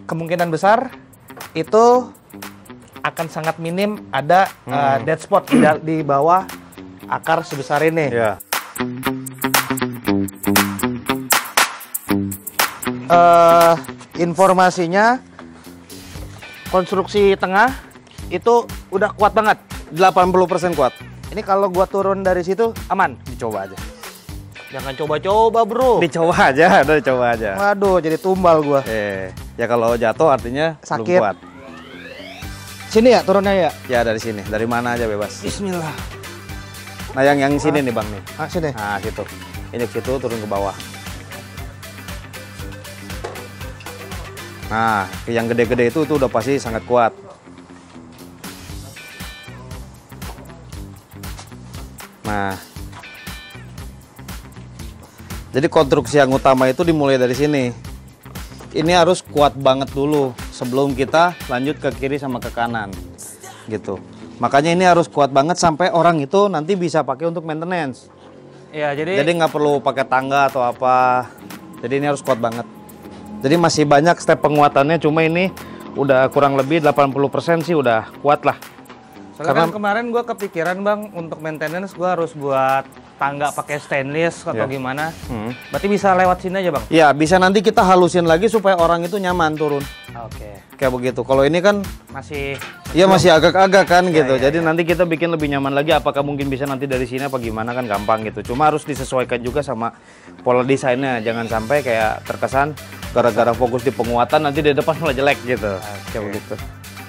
kemungkinan besar itu akan sangat minim ada dead spot di bawah akar sebesar ini. Ya. Informasinya konstruksi tengah itu udah kuat banget, 80% kuat. ini kalau gua turun dari situ aman. Dicoba aja. Jangan coba-coba bro. Dicoba aja, udah coba aja. Waduh, jadi tumbal gua. Ya kalau jatuh artinya Sakit. belum kuat. Sini ya turunnya ya? Ya dari sini, dari mana aja bebas. Bismillah. Nah yang sini nih bang nih. Sini. Nah situ, ini ke situ turun ke bawah. Nah yang gede-gede itu udah pasti sangat kuat. Nah, jadi konstruksi yang utama itu dimulai dari sini. Ini harus kuat banget dulu sebelum kita lanjut ke kiri sama ke kanan, gitu. Makanya ini harus kuat banget sampai orang itu nanti bisa pakai untuk maintenance. Ya, jadi nggak perlu pakai tangga atau apa. Jadi ini harus kuat banget. Jadi masih banyak step penguatannya, cuma ini udah kurang lebih 80% sih udah kuat lah. soalnya kan kemarin gua kepikiran bang untuk maintenance gua harus buat tangga pakai stainless atau gimana. Berarti bisa lewat sini aja bang? Iya, bisa nanti kita halusin lagi supaya orang itu nyaman turun. Oke. Kayak begitu. Kalau ini kan Masih iya masih agak-agak kan gitu. ya, Jadi nanti kita bikin lebih nyaman lagi. Apakah mungkin bisa nanti dari sini apa gimana kan gampang gitu. Cuma harus disesuaikan juga sama pola desainnya. Jangan sampai kayak terkesan gara-gara fokus di penguatan nanti di depan malah jelek gitu. Kayak begitu.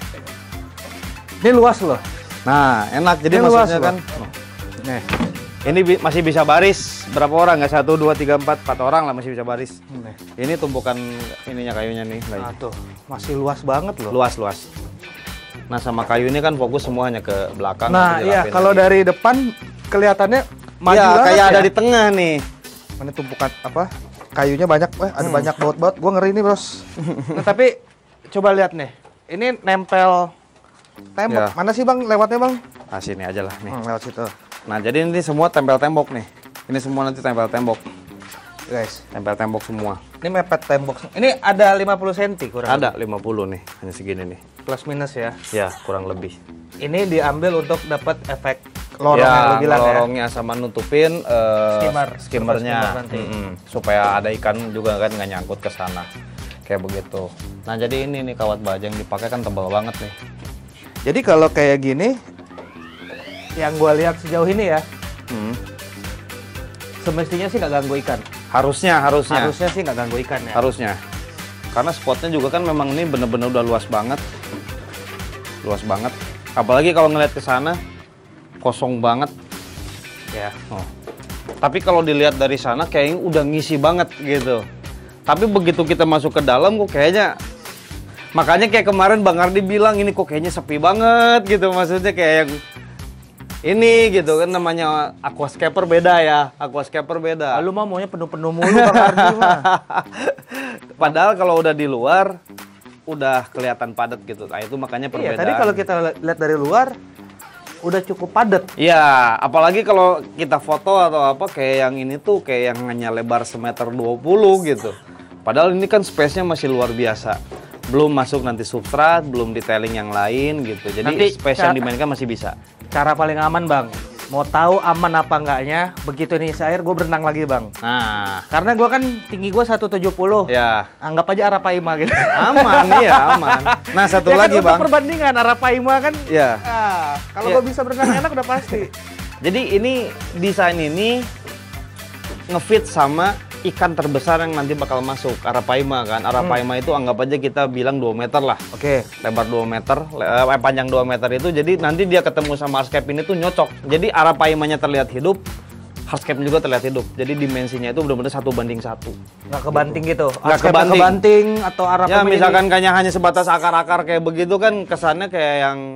Ini luas loh. Nah enak. Jadi Ini luas maksudnya loh. kan. Nih. Ini masih bisa baris berapa orang? Nggak 1, 2, 3, 4 orang lah masih bisa baris. Ini tumpukan ininya kayunya nih. Nah, tuh masih luas banget loh. Luas. Nah sama kayu ini kan fokus semuanya ke belakang. Nah iya kalau dari depan kelihatannya maju ya, banget kayak ya. ada di tengah nih. Mana tumpukan apa? Kayunya banyak, ada banyak baut-baut. Gua ngeri nih bros. Nah tapi coba lihat nih, ini nempel tembok. Ya. Mana sih bang lewatnya bang? Nah sini aja lah nih. Lewat situ. Nah jadi ini semua tempel tembok nih. Ini semua nanti tempel tembok. Guys, Tempel tembok semua. ini mepet tembok. Ini ada 50 cm kurang. Ada 50 nih, hanya segini nih. Plus minus ya. Ya kurang lebih. Ini diambil untuk dapat efek lorongnya Ya lu bilang ya. lorongnya sama nutupin skimmernya. Skimmer nanti. Supaya ada ikan juga kan nggak nyangkut ke sana. Kayak begitu. Nah jadi ini nih kawat baja yang dipakai kan tebal banget nih. Jadi kalau kayak gini, yang gua lihat sejauh ini ya, semestinya sih nggak ganggu ikan. Harusnya. Harusnya sih nggak ganggu ikan ya. Harusnya. Karena spotnya juga kan memang ini bener-bener udah luas banget. Luas banget. Apalagi kalau ngeliat ke sana kosong banget. Ya. Oh. Tapi kalau dilihat dari sana kayaknya udah ngisi banget gitu. Tapi begitu kita masuk ke dalam kok kayaknya, makanya kayak kemarin Bang Ardi bilang ini kok kayaknya sepi banget gitu. Maksudnya kayak yang ini gitu kan, namanya aquascaper beda ya. Aquascaper beda. Lu mah maunya penuh-penuh mulu Bang Ardi mah. Padahal kalau udah di luar udah kelihatan padat gitu. Nah itu makanya perbedaan. Iya, tadi kalau kita lihat dari luar udah cukup padat. Iya, apalagi kalau kita foto atau apa kayak yang ini tuh kayak yang hanya lebar semeter 20 gitu. Padahal ini kan space-nya masih luar biasa. Belum masuk nanti substrat, belum detailing yang lain gitu. Jadi Nanti space yang dimainkan masih bisa. Cara paling aman Bang, mau tahu aman apa enggaknya, begitu ini air gue berenang lagi Bang. Nah, Karena gue kan tinggi gue 170. ya Anggap aja Arapaima gitu. aman, iya aman. Nah satu Ya kan, lagi untuk Bang. perbandingan Arapaima kan. Ya. Kalau Ya. gue bisa berenang enak udah pasti. Jadi ini desain ini ngefit sama ikan terbesar yang nanti bakal masuk, Arapaima kan. Arapaima itu anggap aja kita bilang 2 meter lah. Oke. Lebar 2 meter, panjang 2 meter itu. Jadi nanti dia ketemu sama hardscape ini tuh nyocok. Jadi Arapaimanya terlihat hidup, hardscape juga terlihat hidup. Jadi dimensinya itu benar-benar 1:1. Nggak kebanting gitu. Nggak Hardscape kebanting. kebanting atau Arapaima. Ya misalkan kayaknya hanya sebatas akar-akar kayak begitu kan kesannya kayak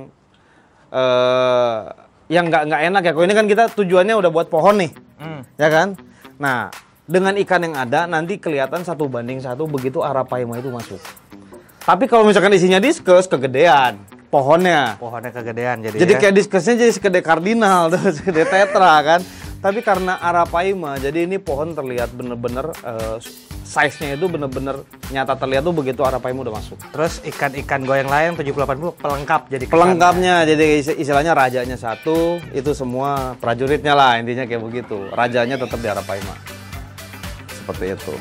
yang nggak enak ya. Kalau ini kan kita tujuannya udah buat pohon nih, ya kan? Nah dengan ikan yang ada nanti kelihatan 1:1 begitu Arapaima itu masuk. Tapi kalau misalkan isinya diskus kegedean pohonnya. Pohonnya kegedean jadi. Jadi ya. kayak diskusnya jadi segede kardinal tuh, segede tetra kan. Tapi karena Arapaima, jadi ini pohon terlihat bener-bener size-nya itu bener-bener nyata terlihat tuh begitu Arapaima udah masuk. Terus ikan-ikan goyang lain 70-80 pelengkap jadi kesannya. Pelengkapnya, jadi istilahnya rajanya satu, itu semua prajuritnya lah, intinya kayak begitu. Rajanya tetap di Arapaima. Seperti itu.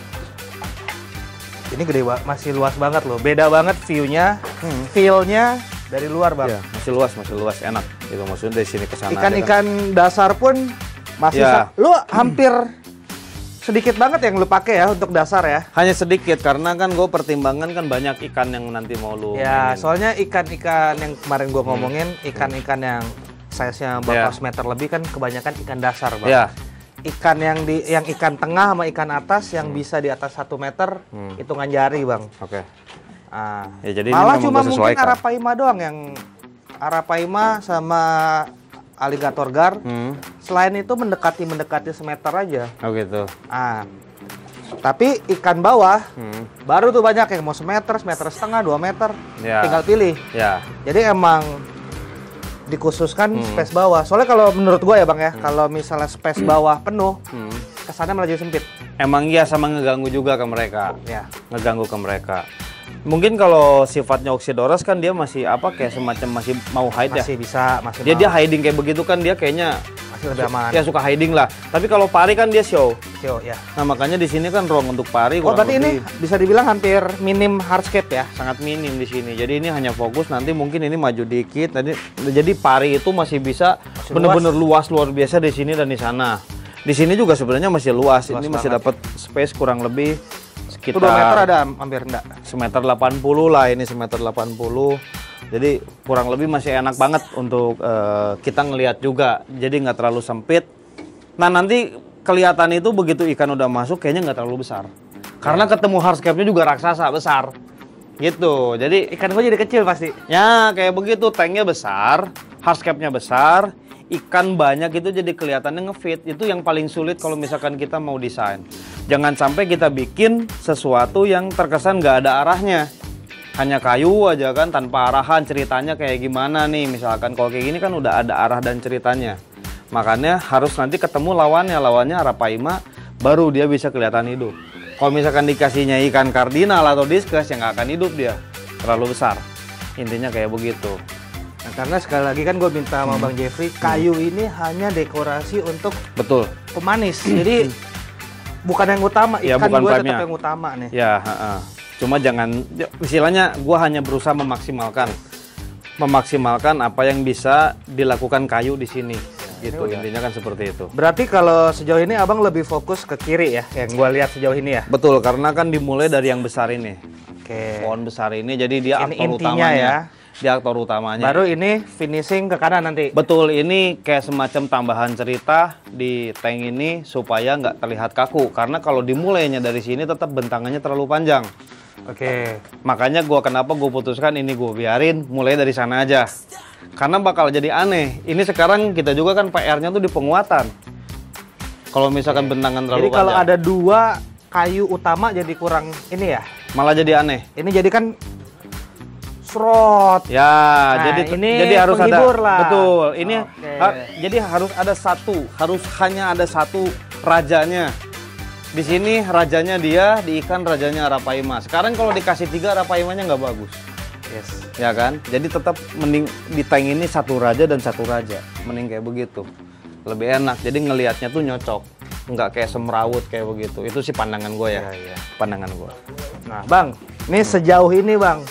Ini gede banget, masih luas banget loh. Beda banget view-nya, feel-nya dari luar, Bang. Iya, masih luas, enak. Itu maksudnya dari sini ke sana. Ikan-ikan dasar pun masih lu hampir sedikit banget yang lu pakai ya untuk dasar ya. Hanya sedikit karena kan gue pertimbangan kan banyak ikan yang nanti mau lu ya, mainin. soalnya ikan-ikan yang kemarin gue ngomongin, ikan-ikan yang size-nya bakal semeter lebih kan kebanyakan ikan dasar, Bang. Iya. Ikan yang ikan tengah sama ikan atas yang bisa di atas 1 meter hitungan jari, Bang. Oke. Ah. Ya, jadi malah ini cuma mungkin sesuaikan. Arapaima doang yang Arapaima sama alligator gar. Selain itu mendekati semeter aja. Oh gitu. Ah. Tapi ikan bawah baru tuh banyak yang mau semeter, semeter setengah, 2 meter. Ya. Tinggal pilih. Ya. Jadi emang dikhususkan space bawah. Soalnya kalau menurut gue ya, Bang ya, kalau misalnya space bawah penuh, kesannya malah jadi sempit. Emang iya, sama ngeganggu juga ke mereka. Ya. Ngeganggu ke mereka. Mungkin kalau sifatnya Oxydoros kan dia masih apa kayak semacam masih mau hide ya. Masih bisa, masih Dia hiding kayak begitu kan, dia kayaknya masih lebih aman. ya suka hiding lah. Tapi kalau pari kan dia show. Show, ya. Nah, makanya di sini kan ruang untuk pari Oh, kurang berarti ini lebih bisa dibilang hampir minim hardscape ya? sangat minim di sini. Jadi ini hanya fokus, nanti mungkin ini maju dikit. Jadi pari itu masih bisa bener-bener luas luar biasa di sini dan di sana. Di sini juga sebenarnya masih luas. Ini masih dapat space kurang lebih Itu sekitar 2 meter ada hampir enggak? semeter 80 lah, ini semeter 80. Jadi kurang lebih masih enak banget untuk kita ngelihat juga. Jadi nggak terlalu sempit. Nah, nanti kelihatan itu begitu ikan udah masuk kayaknya nggak terlalu besar. Karena ketemu hardscape-nya juga raksasa besar. Gitu. Jadi Ikan gua jadi kecil pasti. ya kayak begitu, tanknya besar, hardscape-nya besar, ikan banyak itu jadi kelihatannya ngefit. Itu yang paling sulit kalau misalkan kita mau desain. Jangan sampai kita bikin sesuatu yang terkesan nggak ada arahnya. Hanya kayu aja kan, tanpa arahan, ceritanya kayak gimana nih. Misalkan kalau kayak gini kan udah ada arah dan ceritanya. Makanya harus nanti ketemu lawannya Arapaima, baru dia bisa kelihatan hidup. Kalau misalkan dikasihnya ikan kardinal atau diskus, ya nggak akan hidup dia. Terlalu besar. Intinya kayak begitu. Nah, karena sekali lagi kan gue minta sama Bang Jeffrey, kayu ini hanya dekorasi untuk Betul. pemanis. Jadi bukan yang utama, Ya, ikan bukan gue prime-nya. tetap yang utama nih. Ya, cuma jangan, istilahnya gue hanya berusaha memaksimalkan apa yang bisa dilakukan kayu di sini. Gitu, intinya kan seperti itu. Berarti kalau sejauh ini Abang lebih fokus ke kiri ya, yang gue lihat sejauh ini ya? Betul, karena kan dimulai dari yang besar ini. Oke. Pohon besar ini, jadi dia Ini aktor intinya utamanya. ya. Dia aktor utamanya. Baru ini finishing ke kanan nanti. Betul, ini kayak semacam tambahan cerita di tank ini supaya nggak terlihat kaku. Karena kalau dimulainya dari sini tetap bentangannya terlalu panjang. Oke. Makanya kenapa gue putuskan ini gue biarin mulai dari sana aja. Karena bakal jadi aneh. Ini sekarang kita juga kan PR-nya tuh di penguatan. Kalau misalkan bentangan terlalu Jadi kalau panjang, ada 2 kayu utama jadi kurang ini ya. malah jadi aneh. Ini jadi kan serot. Ya, Nah, ini jadi harus ada. penghibur lah. Betul. Ini Oke. jadi harus ada hanya ada satu rajanya. Di sini rajanya dia, di ikan rajanya Arapaima. Sekarang kalau dikasih 3 Arapaimanya nggak bagus. Yes. Ya kan? Jadi tetap mending di tank ini 1 raja dan 1 raja. Mending kayak begitu. Lebih enak. Jadi ngelihatnya tuh nyocok. Nggak kayak semrawut kayak begitu. Itu sih pandangan gue ya. Iya. Pandangan gue. Nah, Bang, ini sejauh ini, Bang,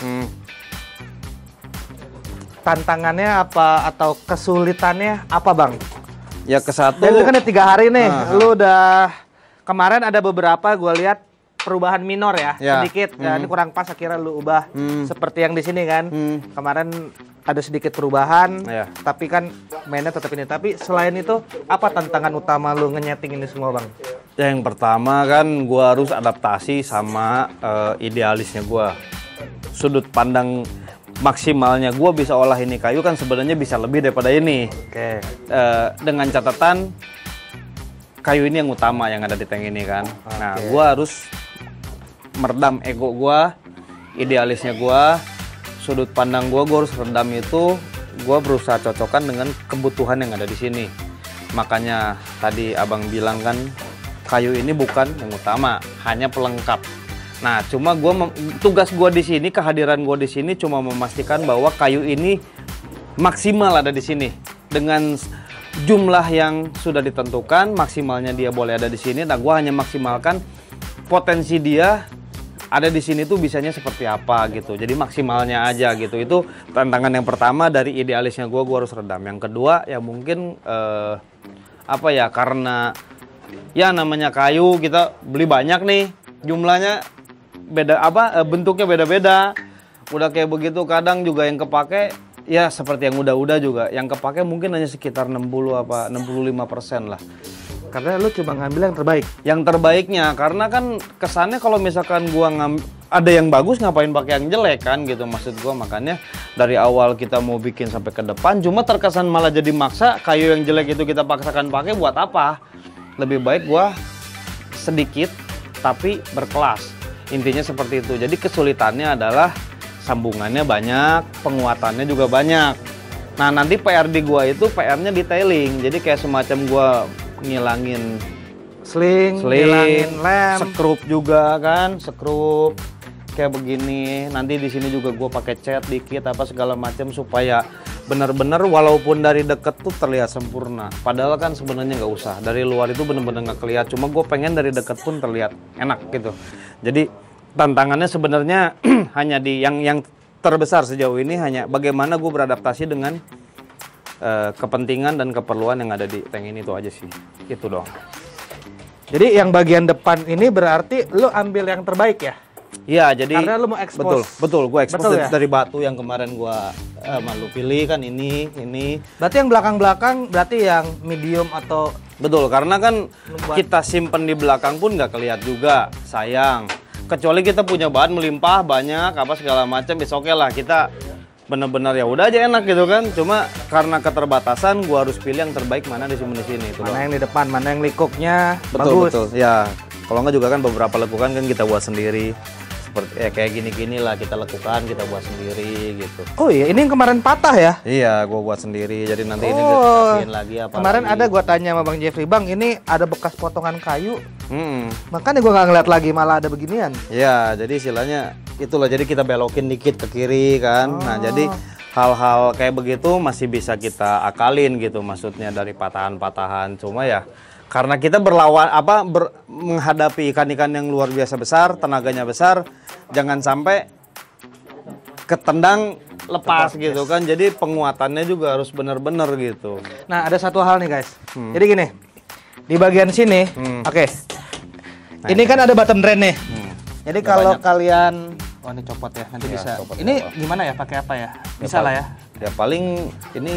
tantangannya apa atau kesulitannya apa, Bang? Ya ke satu. Dan itu kan udah 3 hari nih. Lu udah kemarin ada beberapa gue lihat perubahan minor ya, Ya. sedikit. Ya, ini kurang pas akhirnya lu ubah seperti yang di sini kan. Kemarin ada sedikit perubahan, Ya. tapi kan mainnya tetap ini. Tapi selain itu, apa tantangan utama lu nge-nyeting ini semua, Bang? Yang pertama kan gua harus adaptasi sama idealisnya gua. Sudut pandang maksimalnya gua bisa olah ini kayu kan sebenarnya bisa lebih daripada ini. Oke. Dengan catatan kayu ini yang utama yang ada di tank ini kan. Nah, gua harus meredam ego gua, idealisnya gua, sudut pandang gua harus redam itu. Gua berusaha cocokkan dengan kebutuhan yang ada di sini. Makanya tadi abang bilang kan kayu ini bukan yang utama, hanya pelengkap. Nah, cuma tugas gua di sini, kehadiran gua di sini cuma memastikan bahwa kayu ini maksimal ada di sini dengan jumlah yang sudah ditentukan, maksimalnya dia boleh ada di sini. Nah, gua hanya maksimalkan potensi dia ada di sini tuh bisanya seperti apa gitu. Jadi maksimalnya aja gitu. Itu tantangan yang pertama dari idealisnya gua harus redam. Yang kedua ya mungkin apa ya, karena ya namanya kayu kita beli banyak nih, jumlahnya beda bentuknya beda-beda. Udah kayak begitu kadang juga yang kepake ya seperti yang udah-udah juga. Yang kepake mungkin hanya sekitar 65% lah. Karena lu cuma ngambil yang terbaik. Yang terbaiknya, karena kan kesannya kalau misalkan gua ada yang bagus ngapain pakai yang jelek kan gitu maksud gua. Makanya dari awal kita mau bikin sampai ke depan, cuma terkesan malah jadi maksa kayu yang jelek itu kita paksakan pakai buat apa? Lebih baik gua sedikit tapi berkelas. Intinya seperti itu. Jadi kesulitannya adalah sambungannya banyak, penguatannya juga banyak. Nah, nanti PR di gua itu PR-nya detailing. Jadi kayak semacam gua ngilangin Sling, ngilangin lem, sekrup juga kan, sekrup kayak begini. Nanti di sini juga gua pakai cat dikit apa segala macam supaya benar-benar walaupun dari deket tuh terlihat sempurna. Padahal kan sebenarnya nggak usah. Dari luar itu benar-benar nggak kelihatan. Cuma gue pengen dari deket pun terlihat enak gitu. Jadi tantangannya sebenarnya hanya di yang terbesar sejauh ini hanya bagaimana gue beradaptasi dengan kepentingan dan keperluan yang ada di tank ini, itu aja sih. Itu dong. Jadi yang bagian depan ini berarti lu ambil yang terbaik ya? Iya, jadi karena lu mau expose. Betul, gue expose ya? dari batu yang kemarin gue malu pilih kan ini. Berarti yang belakang-belakang berarti yang medium atau betul, karena kan kita simpen di belakang pun nggak kelihatan juga, sayang. Kecuali kita punya bahan melimpah banyak apa segala macam, bisa oke lah kita bener-bener ya udah aja enak gitu kan. Cuma karena keterbatasan gua harus pilih yang terbaik mana di sini itu mana doang. yang di depan, mana yang likupnya Betul bagus. betul ya. Kalau nggak juga kan beberapa lekukan kan kita buat sendiri. Seperti kayak gini-gini lah kita lekukan, kita buat sendiri gitu. Oh iya, ini yang kemarin patah ya? Iya, gua buat sendiri. Jadi nanti ini dirapiin lagi apa. Kemarin lagi. ada gua tanya sama Bang Jeffrey, "Bang, ini ada bekas potongan kayu." Makanya gua nggak ngeliat lagi, malah ada beginian. Ya, jadi istilahnya itulah, jadi kita belokin dikit ke kiri kan. Nah, jadi hal-hal kayak begitu masih bisa kita akalin gitu, maksudnya dari patahan-patahan. Cuma ya karena kita menghadapi ikan-ikan yang luar biasa besar, tenaganya besar, jangan sampai ketendang lepas gitu kan. Jadi penguatannya juga harus benar-benar gitu. Nah, ada satu hal nih guys. Jadi gini, di bagian sini, oke. Nah, ini kan ada bottom drain nih. Jadi Udah kalau banyak. kalian, oh ini copot ya, nanti Ya, bisa. copot Ini apa. gimana ya, pakai apa ya? Bisa lah ya. Ya paling ini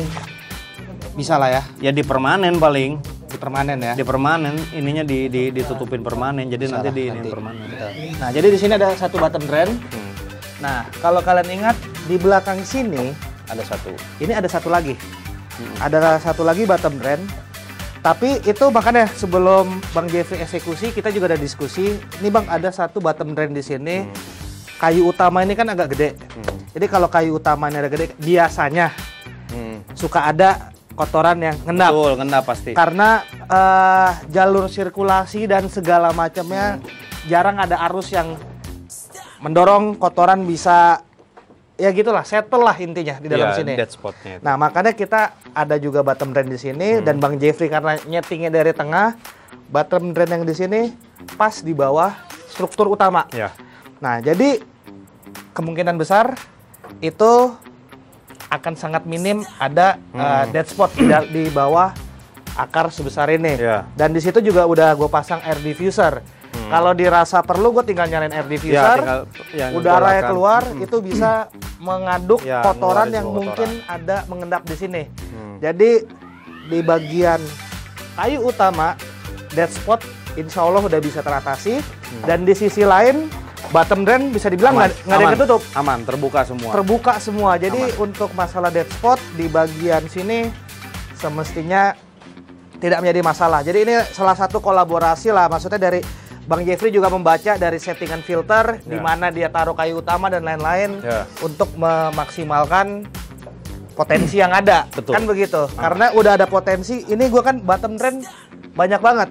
Bisa lah ya. ya di permanen paling. Di permanen ya. Di permanen, ininya ditutupin permanen. Jadi nanti di ini nanti. permanen. Nah, jadi di sini ada satu bottom drain. Nah, kalau kalian ingat di belakang sini Ada satu. ini ada satu lagi. Ada satu lagi bottom drain. Tapi itu makanya sebelum Bang Jeffrey eksekusi kita juga ada diskusi. Ini Bang, ada satu bottom drain di sini. Kayu utama ini kan agak gede. Jadi kalau kayu utamanya agak gede, biasanya suka ada kotoran yang ngendap. Betul, ngendap pasti. Karena jalur sirkulasi dan segala macamnya jarang ada arus yang mendorong kotoran bisa ya gitulah, settle lah intinya di dalam sini. Dead spotnya. Nah, makanya kita ada juga bottom drain di sini dan Bang Jeffrey karena nyetingnya dari tengah, bottom drain yang di sini pas di bawah struktur utama. Ya. Nah, jadi kemungkinan besar itu akan sangat minim ada dead spot di bawah akar sebesar ini. Ya. Dan di situ juga udah gue pasang air diffuser. Kalau dirasa perlu, gue tinggal nyalain air diffuser, udara yang keluar itu bisa mengaduk Ya, kotoran ngeluarin yang semua mungkin ada mengendap di sini. Jadi di bagian kayu utama dead spot insya Allah udah bisa teratasi. Dan di sisi lain bottom drain bisa dibilang nggak ada yang ketutup. Aman, terbuka semua. Terbuka semua. Jadi untuk masalah dead spot di bagian sini semestinya tidak menjadi masalah. Jadi ini salah satu kolaborasi lah, maksudnya dari Bang Jeffrey juga membaca dari settingan filter di mana dia taruh kayu utama dan lain-lain untuk memaksimalkan potensi yang ada. Betul. Kan begitu. Karena udah ada potensi, ini gua kan bottom drain banyak banget.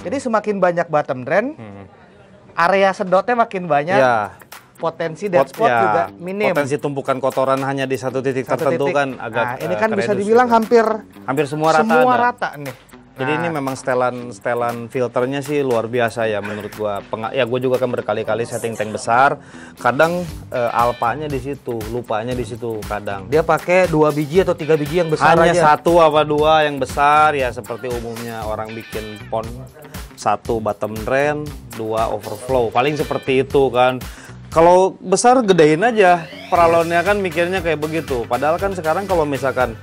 Jadi semakin banyak bottom drain, area sedotnya makin banyak. Ya. Potensi dead spot juga minim. Potensi tumpukan kotoran hanya di satu titik tertentu kan agak. Nah, ini kan bisa dibilang hampir semua rata nih. Jadi ini memang setelan filternya sih luar biasa ya menurut gua. Ya gua juga kan berkali-kali setting tank besar. Kadang alpanya di situ, lupanya di situ kadang. Dia pakai 2 biji atau 3 biji yang besar hanya aja. 1 apa 2 yang besar ya seperti umumnya orang bikin pond. 1 bottom drain, 2 overflow. Paling seperti itu kan. Kalau besar gedein aja. Peralonnya kan mikirnya kayak begitu. Padahal kan sekarang kalau misalkan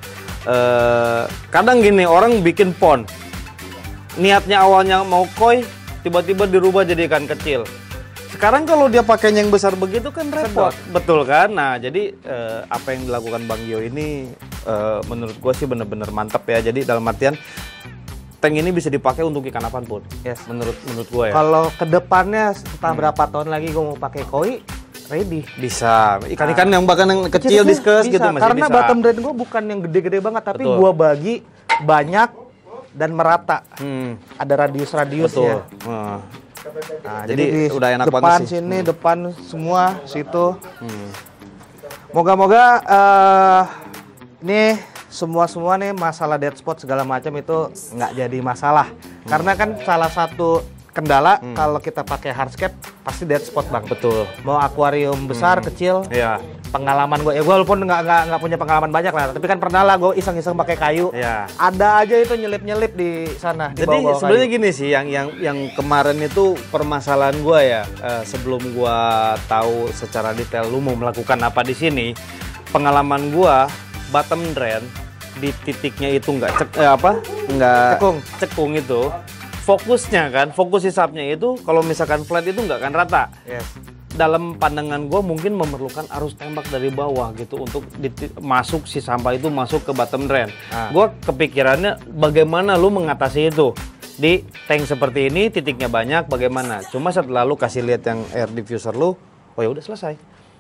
kadang gini orang bikin pond. Niatnya awalnya mau koi, tiba-tiba dirubah jadi ikan kecil. Sekarang kalau dia pakainya yang besar begitu kan repot, betul kan? Nah, jadi apa yang dilakukan Bang Gio ini menurut gue sih bener-bener mantep ya. Jadi dalam artian tank ini bisa dipakai untuk ikan apapun. Yes. Menurut gue ya. Kalau kedepannya entah berapa tahun lagi gue mau pakai koi, ready. Bisa. Ikan-ikan yang bahkan yang kecil diskus gitu masih karena bisa. bottom drain gue bukan yang gede-gede banget, tapi gue bagi banyak dan merata. Ada radius-radiusnya. Nah, jadi di udah enak depan banget sih. sini, depan semua situ. Moga-moga ini semua nih masalah dead spot segala macam itu nggak jadi masalah. Karena kan salah satu kendala kalau kita pakai hardscape pasti dead spot bang. Betul. Mau akuarium besar kecil. Iya. Pengalaman gue ya, walaupun nggak punya pengalaman banyak lah, tapi kan pernah lah gue iseng-iseng pakai kayu. Iya. Ada aja itu nyelip-nyelip di sana. Jadi sebenarnya gini sih, yang kemarin itu permasalahan gue ya, sebelum gue tahu secara detail lu mau melakukan apa di sini, pengalaman gue bottom drain di titiknya itu nggak cekung itu. Fokus hisapnya itu kalau misalkan flat itu nggak akan rata. Yes. Dalam pandangan gue mungkin memerlukan arus tembak dari bawah gitu untuk masuk si sampah itu masuk ke bottom drain. Gue kepikirannya bagaimana lu mengatasi itu di tank seperti ini titiknya banyak bagaimana. Cuma setelah lu kasih lihat yang air diffuser lu, oh ya udah selesai.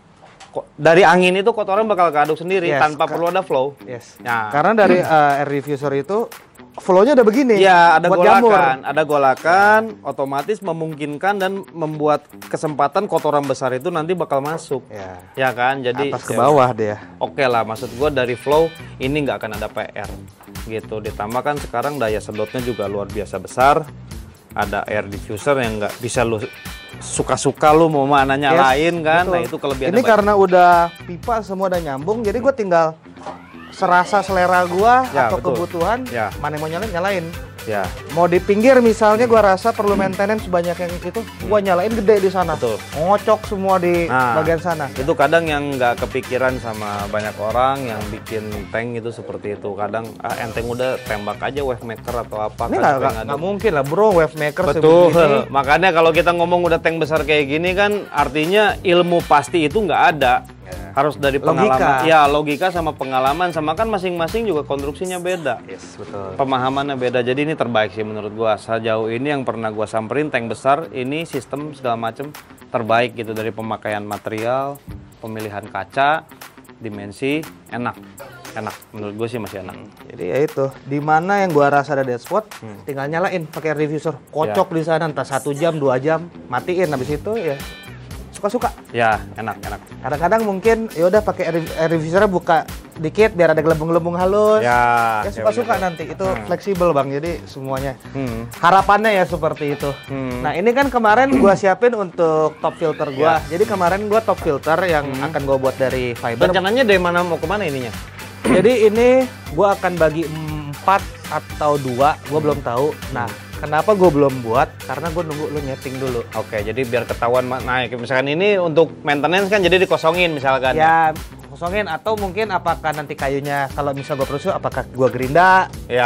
Dari angin itu kotoran bakal keaduk sendiri tanpa perlu ada flow. Yes. Nah. Karena dari air diffuser itu flow-nya udah begini. Ya, ada golakan. Ada golakan, otomatis memungkinkan dan membuat kesempatan kotoran besar itu nanti bakal masuk. Ya kan? Jadi atas ke bawah dia. Oke lah, maksud gua dari flow ini nggak akan ada PR gitu. Ditambah kan sekarang daya sedotnya juga luar biasa besar. Ada air diffuser yang nggak bisa lu suka-suka lu mau mana nyalain kan. Betul. Nah, itu kelebihannya. Ini karena udah pipa semua udah nyambung, jadi gue tinggal serasa selera gua atau kebutuhan mana yang mau nyalain. Ya. Mau di pinggir misalnya gua rasa perlu maintenance sebanyak yang itu, gua nyalain gede di sana. Betul. Ngocok semua di bagian sana. Itu kadang yang nggak kepikiran sama banyak orang yang bikin tank itu seperti itu. Kadang enteng udah tembak aja wave maker atau apa. Ini nggak mungkin lah bro, wave maker. Betul. Makanya kalau kita ngomong udah tank besar kayak gini kan artinya ilmu pasti itu nggak ada. Harus dari pengalaman. Ya, logika sama pengalaman sama kan masing-masing juga konstruksinya beda. Yes, betul. Pemahamannya beda. Jadi ini terbaik sih menurut gua. Sejauh ini yang pernah gua samperin tank besar ini sistem segala macam terbaik gitu dari pemakaian material, pemilihan kaca, dimensi, enak. Menurut gue sih masih enak. Jadi ya itu, di mana yang gua rasa ada dead spot, tinggal nyalain pakai air diffuser, kocok di sana entah 1 jam, 2 jam, matiin habis itu ya. Suka-suka. Ya, enak. Kadang-kadang mungkin ya udah pakai air diffuser buka dikit biar ada gelembung-gelembung halus. Ya suka-suka nanti itu fleksibel Bang. Jadi semuanya. Harapannya ya seperti itu. Nah, ini kan kemarin gua siapin untuk top filter gua. Jadi kemarin gua top filter yang akan gua buat dari fiber. Rencananya dari mana mau kemana ininya? Jadi ini gua akan bagi 4 atau 2, gua belum tahu. Nah, kenapa gue belum buat? Karena gue nunggu lu nyeting dulu. Oke, jadi biar ketahuan naik. Misalkan ini untuk maintenance kan jadi dikosongin misalkan. Ya, kosongin atau mungkin apakah nanti kayunya kalau misal gue produksi apakah gue gerinda? Ya,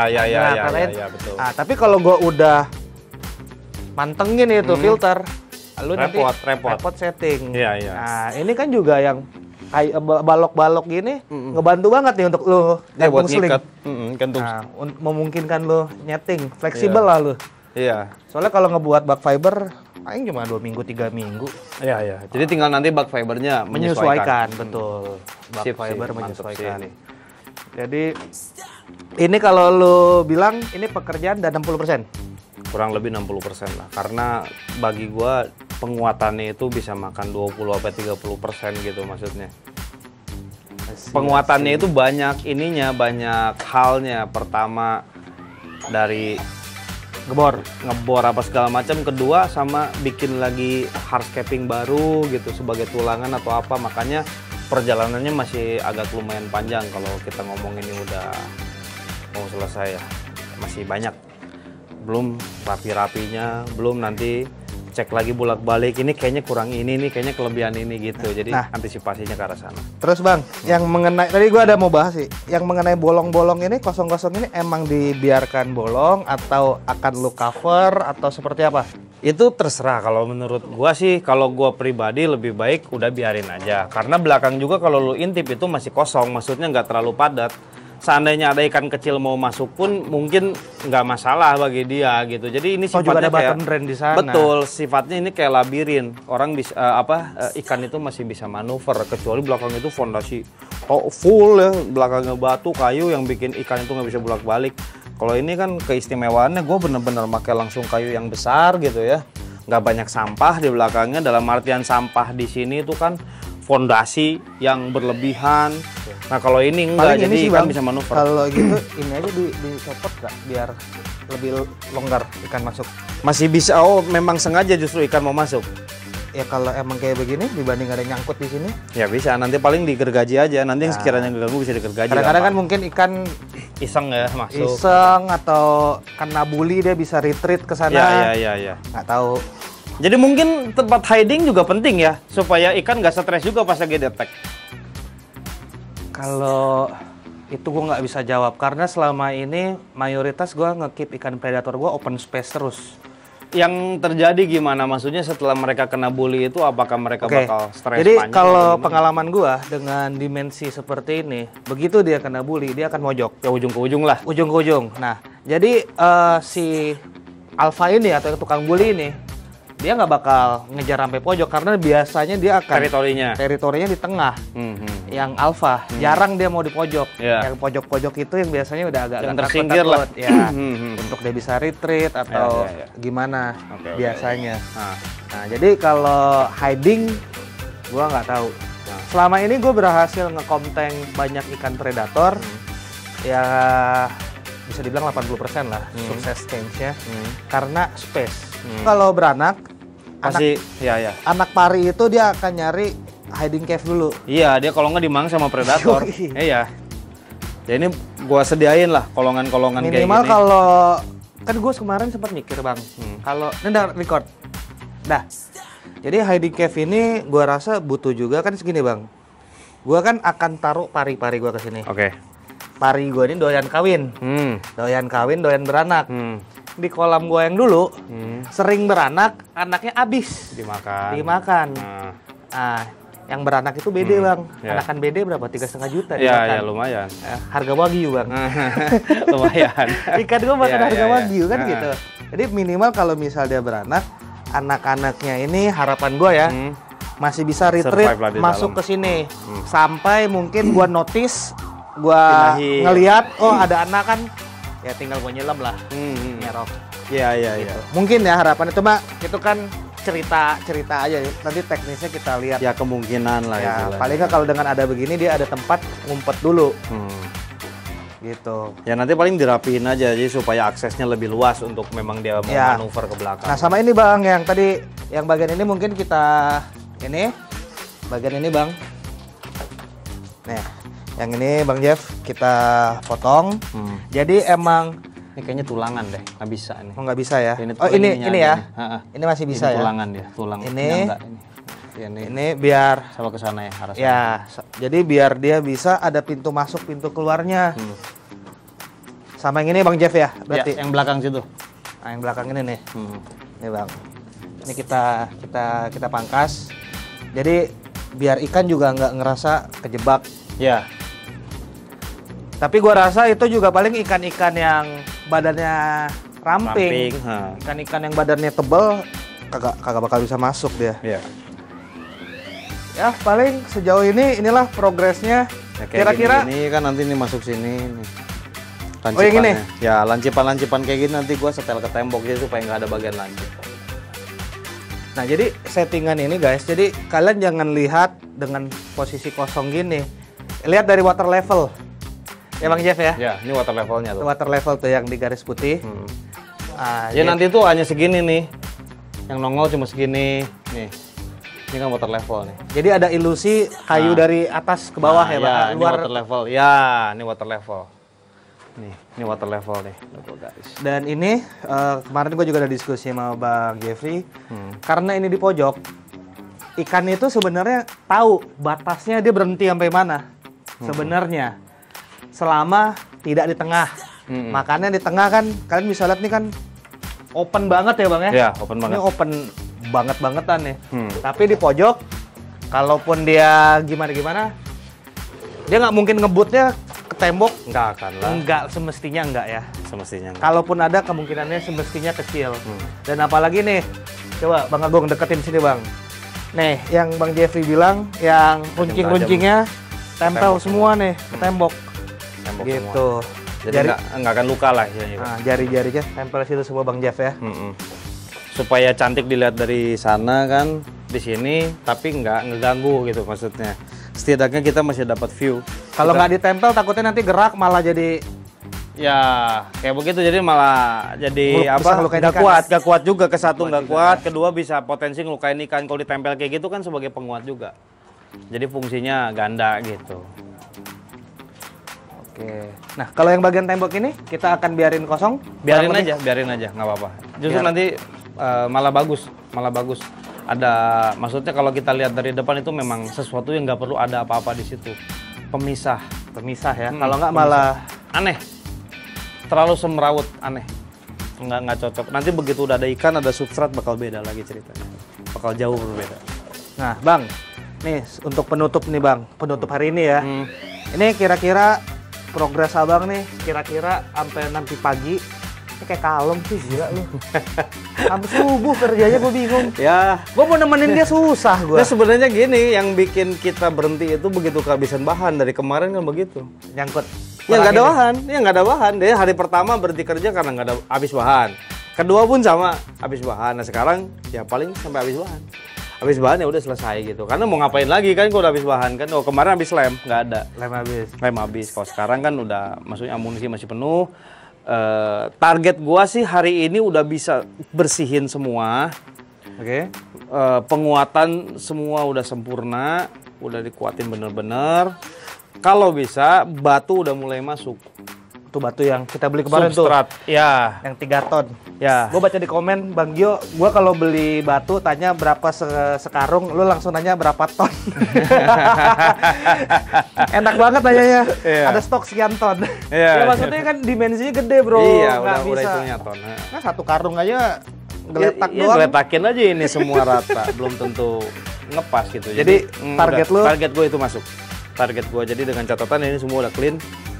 betul. Nah, tapi kalau gue udah mantengin itu filter, lu nanti repot setting. Iya. Nah, ini kan juga yang kayak balok-balok gini ngebantu banget nih untuk lu buat sling. Nah, memungkinkan lu nyeting, fleksibel lah lu. Iya. Soalnya kalau ngebuat bag fiber paling cuma 2 minggu 3 minggu. Iya. Jadi tinggal nanti bag fibernya menyesuaikan. Betul. Bag fiber menyesuaikan. Sih, jadi ini kalau lu bilang ini pekerjaan dan 60%. kurang lebih 60% lah. Karena bagi gua penguatannya itu bisa makan 20-30% gitu maksudnya. Penguatannya itu banyak ininya, banyak halnya. Pertama dari ngebor apa segala macam, kedua sama bikin lagi hardscaping baru gitu sebagai tulangan atau apa. Makanya perjalanannya masih agak lumayan panjang kalau kita ngomong ini udah mau selesai ya. Masih banyak, belum rapi-rapinya, belum nanti cek lagi bolak-balik, ini kayaknya kurang ini nih, kayaknya kelebihan ini gitu. Jadi antisipasinya ke arah sana. Terus Bang, yang mengenai, tadi gua ada mau bahas sih, yang mengenai bolong-bolong ini, kosong-kosong ini emang dibiarkan bolong atau akan lu cover atau seperti apa? Itu terserah. Kalau menurut gua sih, kalau gua pribadi lebih baik udah biarin aja. Karena belakang juga kalau lu intip itu masih kosong, maksudnya nggak terlalu padat. Seandainya ada ikan kecil mau masuk pun mungkin nggak masalah bagi dia gitu. Jadi ini sifatnya juga ada kayak bottom drain di sana. Betul, sifatnya ini kayak labirin. Orang bisa ikan itu masih bisa manuver, kecuali belakang itu fondasi full ya, belakangnya batu kayu yang bikin ikan itu nggak bisa bolak-balik. Kalau ini kan keistimewaannya gue bener-bener pakai langsung kayu yang besar gitu ya, nggak banyak sampah di belakangnya. Dalam artian sampah di sini itu kan fondasi yang berlebihan. Nah kalau ini enggak, jadi sih, ikan Bang, bisa manuver. Kalau gitu ini aja dicopot nggak biar lebih longgar ikan masuk. Masih bisa. Oh, memang sengaja justru ikan mau masuk. Ya kalau emang kayak begini dibanding ada nyangkut di sini. Ya bisa, nanti paling digergaji aja. Nanti yang sekiranya diganggu bisa digergaji. Kadang-kadang kan mungkin ikan iseng ya masuk. Iseng atau kena bully dia bisa retreat ke sana. Ya. Nggak tahu. Jadi mungkin tempat hiding juga penting ya, supaya ikan nggak stres juga pas lagi detect. Kalau itu gue nggak bisa jawab karena selama ini mayoritas gue nge-keep ikan predator gue open space terus. Yang terjadi gimana? Maksudnya setelah mereka kena bully itu apakah mereka bakal stres? Jadi kalau pengalaman gue dengan dimensi seperti ini, begitu dia kena bully dia akan mojok. Ya ujung ke ujung lah. Ujung ke ujung. Nah jadi si alpha ini atau tukang bully ini dia nggak bakal ngejar sampai pojok karena biasanya dia akan teritorinya di tengah. Yang alpha jarang dia mau di pojok. Yang pojok-pojok itu yang biasanya udah agak tersingkir lah ya. Untuk dia bisa retreat atau gimana biasanya. Nah jadi kalau hiding gua nggak tahu. Selama ini gue berhasil ngekonteng banyak ikan predator ya bisa dibilang 80% lah sukses change-nya karena space. Kalau beranak, anak pari itu dia akan nyari hiding cave dulu. Iya, dia kalau nggak dimang sama predator. Iya. Ya ini gua sediain lah kolongan-kolongan kayak gini. Minimal kalau kan gue kemarin sempat mikir Bang, kalau ini udah record. Dah. Jadi hiding cave ini gua rasa butuh juga kan segini Bang. Gua kan akan taruh pari-pari gua ke sini. Oke. Pari gua ini doyan kawin. Doyan beranak. Di kolam gua yang dulu sering beranak, anaknya habis dimakan. Nah, yang beranak itu BD Bang. Anakan BD berapa? 3,5 juta dimakan. Ya lumayan. Harga wagyu Bang. Lumayan. Ikan gua makan harga wagyu kan gitu. Jadi minimal kalau misal dia beranak, anak-anaknya ini harapan gua ya masih bisa retreat masuk ke sini sampai mungkin gua notice, gua ngelihat oh ada anak kan. Ya tinggal gue nyelam lah, nyerok. Iya. Gitu. Mungkin ya harapan itu Mbak, itu kan cerita aja. Nanti teknisnya kita lihat. Ya kemungkinan lah. Ya paling nggak kalau dengan ada begini dia ada tempat ngumpet dulu. Gitu. Ya nanti paling dirapiin aja, jadi supaya aksesnya lebih luas untuk memang dia mau manuver ke belakang. Nah sama ini Bang, yang tadi, yang bagian ini mungkin kita bagian ini Bang. Nih. Yang ini Bang Jeff kita potong. Jadi emang ini kayaknya tulangan deh, nggak bisa nih. Oh nggak bisa ya? Ini ya? Ini masih bisa ya? Tulangan dia, tulang. Ini biar sama ke sana ya harusnya. Ya, jadi biar dia bisa ada pintu masuk, pintu keluarnya. Sama yang ini Bang Jeff ya? Berarti yang belakang situ. Nah, yang belakang ini nih. Nih Bang. Ini kita pangkas. Jadi biar ikan juga nggak ngerasa kejebak. Ya. Tapi gua rasa itu juga paling ikan-ikan yang badannya ramping. Ikan-ikan yang badannya tebal kagak bakal bisa masuk dia. Iya. Ya paling sejauh ini inilah progresnya. Ya, kira-kira ini kan nanti ini masuk sini nih. Oh yang ini? Ya, lancipan-lancipan kayak gini nanti gua setel ke tembok jadi supaya nggak ada bagian lancip. Nah jadi settingan ini guys, jadi kalian jangan lihat dengan posisi kosong gini. Lihat dari water level. Ya Bang Jeff ya? Ya, ini water levelnya tuh. Water level tuh yang di garis putih. Ya nanti tuh hanya segini nih. Yang nongol cuma segini. Nih. Ini kan water level nih. Jadi ada ilusi kayu dari atas ke bawah ya, Bang? Ya, ini water level. Ya, ini water level. Nih, ini water level nih. Guys. Dan ini kemarin gue juga ada diskusi sama Bang Jeffrey. Karena ini di pojok, ikan itu sebenarnya tahu batasnya dia berhenti sampai mana. Sebenarnya selama tidak di tengah. Makanya di tengah kan kalian bisa lihat nih kan open banget ya Bang ya? Ya, open banget. Ini open banget-bangetan nih. Tapi di pojok, kalaupun dia gimana-gimana, dia nggak mungkin ngebutnya ke tembok. Nggak akan lah. Nggak, semestinya nggak ya. Semestinya nggak. Kalaupun ada kemungkinannya semestinya kecil. Dan apalagi nih, coba Bang Agung deketin sini Bang. Nih, yang Bang Jeffrey bilang, yang runcing-runcingnya tempel semua nih ke tembok. Gitu. Semua. Jadi nggak akan luka lah ya. Nah, jari-jarinya tempel situ semua Bang Jeff ya. Supaya cantik dilihat dari sana kan, di sini, tapi nggak ngeganggu gitu maksudnya. Setidaknya kita masih dapat view. Kalau nggak ditempel takutnya nanti gerak malah jadi ya kayak begitu, jadi malah jadi nggak kuat juga, ke satu nggak kuat, kedua bisa potensi ngelukain ikan. Kalau ditempel kayak gitu kan sebagai penguat juga, jadi fungsinya ganda gitu. Oke. Nah kalau yang bagian tembok ini kita akan biarin kosong, biarin aja nggak apa-apa. Justru nanti malah bagus. Ada, maksudnya kalau kita lihat dari depan itu memang sesuatu yang nggak perlu ada apa-apa di situ. Pemisah ya. Kalau nggak malah aneh, terlalu semrawut, aneh, nggak cocok. Nanti begitu udah ada ikan, ada substrat, bakal beda lagi ceritanya, bakal jauh berbeda. Nah Bang, nih untuk penutup nih Bang, penutup hari ini ya. Ini kira-kira progres Abang nih, kira-kira sampai nanti pagi. Ini kayak kalem sih, gila lu. Sampai subuh kerjanya gue bingung. Ya, gue mau nemenin dia susah gue. Nah sebenarnya gini, yang bikin kita berhenti itu begitu kehabisan bahan. Dari kemarin kan begitu. Nyangkut. Ya nggak ada bahan. Dia hari pertama berhenti kerja karena nggak ada habis bahan. Kedua pun sama, habis bahan. Nah sekarang ya paling sampai habis bahan. Habis bahan ya udah selesai gitu. Karena mau ngapain lagi kan kalau udah habis bahan kan. Oh kemarin habis lem, nggak ada. Lem habis. Kalau sekarang kan udah, maksudnya amunisi masih penuh. Target gua sih hari ini udah bisa bersihin semua. Oke. Penguatan semua udah sempurna, udah dikuatin bener-bener. Kalau bisa batu udah mulai masuk. Itu batu yang kita beli kemarin substrat, tuh. Ya. Yang 3 ton. Ya. Gue baca di komen, Bang Gio, gue kalau beli batu tanya berapa sekarung, lu langsung nanya berapa ton. Enak banget nanyanya. Yeah. Ada stok sekian ton. Yeah. Ya maksudnya kan dimensinya gede bro. Iya, udah hitungnya ton. Nah 1 karung aja geletak doang. Geletakin aja ini semua rata, belum tentu ngepas gitu. Jadi target lu? Target gue itu masuk. Target gue, jadi dengan catatan ini semua udah clean.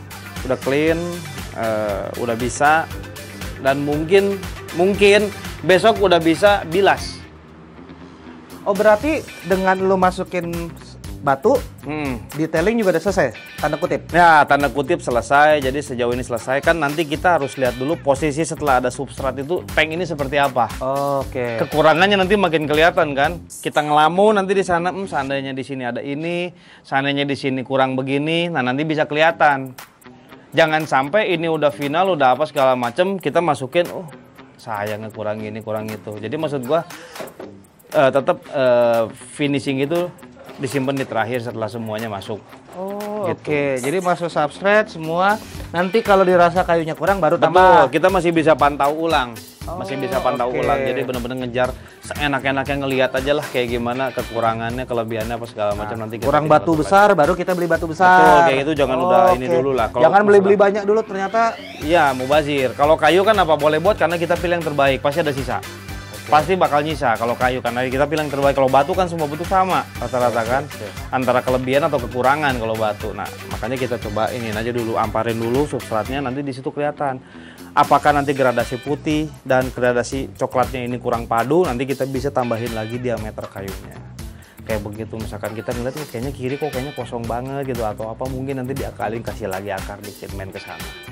Udah bisa, dan mungkin besok udah bisa bilas. Oh berarti dengan lu masukin batu, detailing juga udah selesai, tanda kutip? Ya tanda kutip selesai, jadi sejauh ini selesai. Kan nanti kita harus lihat dulu posisi setelah ada substrat itu tank ini seperti apa. Oke. Kekurangannya nanti makin kelihatan kan. Kita ngelamun nanti di sana, seandainya di sini ada ini, seandainya di sini kurang begini, nah nanti bisa kelihatan. Jangan sampai ini udah final, udah apa segala macem, kita masukin, oh sayangnya kurang ini, kurang itu. Jadi maksud gua tetap finishing itu disimpan di terakhir setelah semuanya masuk. Oh gitu. Oke, jadi masuk substrate semua. Nanti kalau dirasa kayunya kurang baru tambah. Betul, kita masih bisa pantau ulang. Masih bisa pantau ulang. Jadi benar-benar ngejar seenak-enaknya, ngelihat aja lah kayak gimana kekurangannya, kelebihannya apa segala macam. Nanti kita kurang batu besar baru kita beli batu besar. Betul, kayak gitu jangan udah ini dulu lah. Jangan beli-beli banyak dulu ternyata. Iya, mubazir. Kalau kayu kan apa boleh buat karena kita pilih yang terbaik, pasti ada sisa. Pasti bakal nyisa kalau kayu, karena kita pilih yang terbaik. Kalau batu kan semua bentuk sama rata-rata kan, antara kelebihan atau kekurangan kalau batu. Nah makanya kita coba ini aja dulu, amparin dulu substratnya, nanti di situ kelihatan apakah nanti gradasi putih dan gradasi coklatnya ini kurang padu, nanti kita bisa tambahin lagi diameter kayunya kayak begitu. Misalkan kita ngeliat kayaknya kiri kok kayaknya kosong banget gitu atau apa, mungkin nanti diakalin, kasih lagi akar dikit, main ke sana.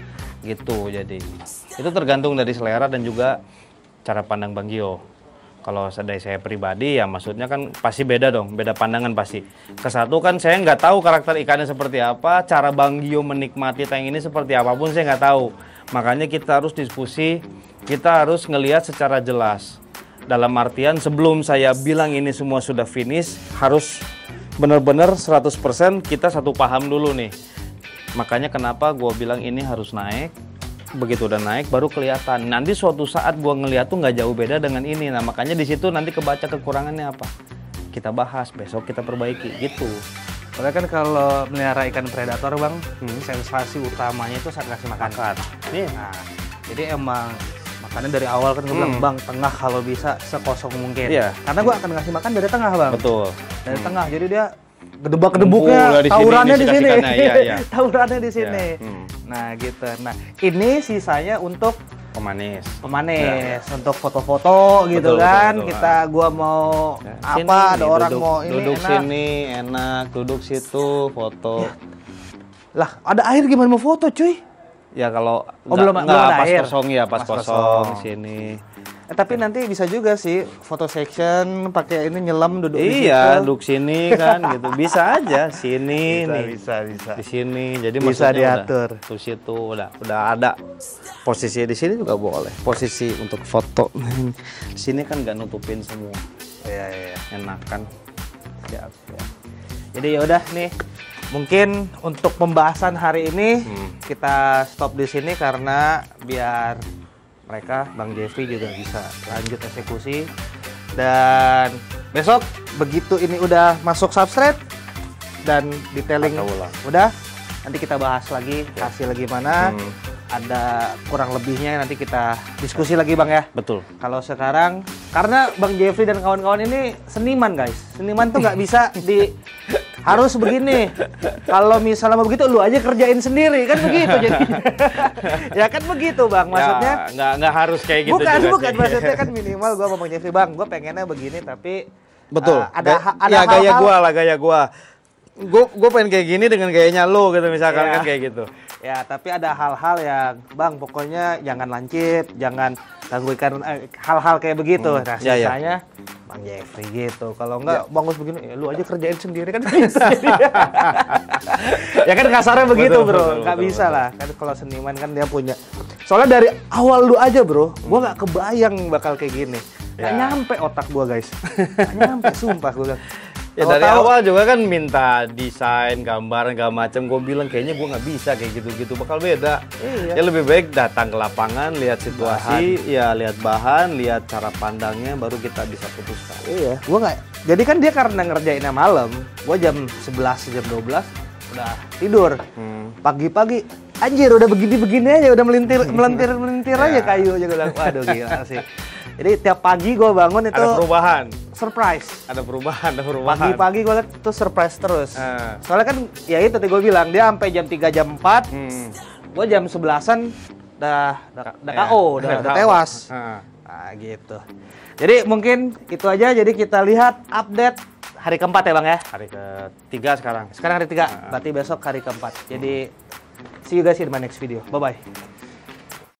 gitu. Jadi itu tergantung dari selera dan juga cara pandang Bang Gio. Kalau dari saya pribadi ya maksudnya kan pasti beda dong, beda pandangan pasti. Kesatu kan saya nggak tahu karakter ikannya seperti apa, cara Bang Gio menikmati tank ini seperti apapun saya nggak tahu. Makanya kita harus diskusi, kita harus ngelihat secara jelas. Dalam artian sebelum saya bilang ini semua sudah finish, harus benar-benar 100% kita satu paham dulu nih. Makanya kenapa gue bilang ini harus naik. Begitu udah naik baru kelihatan. Nanti suatu saat gua ngeliat tuh nggak jauh beda dengan ini. Nah makanya di situ nanti kebaca kekurangannya apa. Kita bahas, besok kita perbaiki gitu. Soalnya kan kalau melihara ikan predator bang, sensasi utamanya itu saat ngasih makan. Iya. Nah, jadi emang makanya dari awal kan gue bilang bang tengah kalau bisa sekosong mungkin. Iya. Karena gua akan ngasih makan dari tengah bang. Betul. Dari tengah. Jadi dia gedebak-gedebuknya, tawurannya di sini. Iya. Tawurannya di sini. Iya. Nah gitu. Nah ini sisanya untuk Pemanis. untuk foto-foto gitu Betul, kan. betul. Gua mau Sini, apa? Ada orang duduk, mau ini duduk enak. sini enak, duduk situ foto. Lah ada air gimana mau foto cuy? Ya kalau belum nggak ada pas air. kosong ya pas Pas kosong kosong. sini. Tapi nanti bisa juga sih foto section pakai ini nyelam duduk di Iya, situ. duduk sini kan gitu. Bisa aja sini nih. Bisa. Di sini. Jadi Bisa maksudnya diatur. Tuh situ udah ada. Posisi di sini juga boleh. Posisi untuk foto. Di sini kan nggak nutupin semua. Iya. Enak kan? Siap. Jadi yaudah nih. Mungkin untuk pembahasan hari ini kita stop di sini karena biar mereka Bang Jeffrey juga bisa lanjut eksekusi. Dan besok begitu ini udah masuk substrate dan detailing Patah ulang. udah, nanti kita bahas lagi hasilnya gimana. Ada kurang lebihnya nanti kita diskusi lagi Bang ya. Betul. Kalau sekarang karena Bang Jeffrey dan kawan-kawan ini seniman guys. Seniman tuh nggak bisa harus begini. Kalau misalnya mau begitu lu aja kerjain sendiri kan begitu jadi. Ya kan begitu Bang maksudnya. Ya, nggak harus kayak gitu. Bukan juga sih. maksudnya kan minimal gua sama Bang Jeffrey Bang, gua pengennya begini tapi Betul. ada ya, gaya hal-hal- gua. Gue pengen kayak gini dengan gayanya lo gitu misalkan Iya. kan kayak gitu. Ya, tapi ada hal-hal yang Bang pokoknya jangan lancip, jangan ganggukan hal-hal kayak begitu. Nah, Ya, ya. sisanya Bang Jeffrey gitu. Kalau enggak bagus begini, ya lu aja kerjain sendiri kan bisa. Ya kan kasarnya begitu, Betul, Bro. betul, Nggak betul, bisa betul. lah. Kan kalau seniman kan dia punya. Soalnya dari awal lu aja, Bro, gua nggak kebayang bakal kayak gini. Nggak Ya. nyampe otak gua, guys. Nggak nyampe, sumpah gua bilang. Ya dari Tahu-tahu- awal juga kan minta desain, gambar, segala macam. Gue bilang kayaknya gue nggak bisa kayak gitu-gitu, bakal beda. Iya. Ya lebih baik datang ke lapangan, lihat situasi, ya lihat bahan, lihat cara pandangnya, baru kita bisa putuskan. Iya, gua nggak. Jadi kan dia karena ngerjainnya malam, gua jam 11, jam 12 udah tidur. Pagi-pagi, anjir udah begini-begini aja, udah melentir aja kayu aja. Gua bilang, waduh gila sih. Jadi tiap pagi gua bangun itu Ada perubahan, surprise. ada perubahan. Pagi-pagi gua tuh surprise terus. Ah. Soalnya kan ya itu tadi gua bilang dia sampai jam 3 jam 4, gua jam 11-an udah KO, udah tewas. Ah. Nah, gitu. Jadi mungkin itu aja. Jadi kita lihat update hari keempat ya Bang ya. Hari ketiga sekarang. Sekarang hari 3, berarti besok hari keempat. Jadi see you guys in my next video. Bye bye.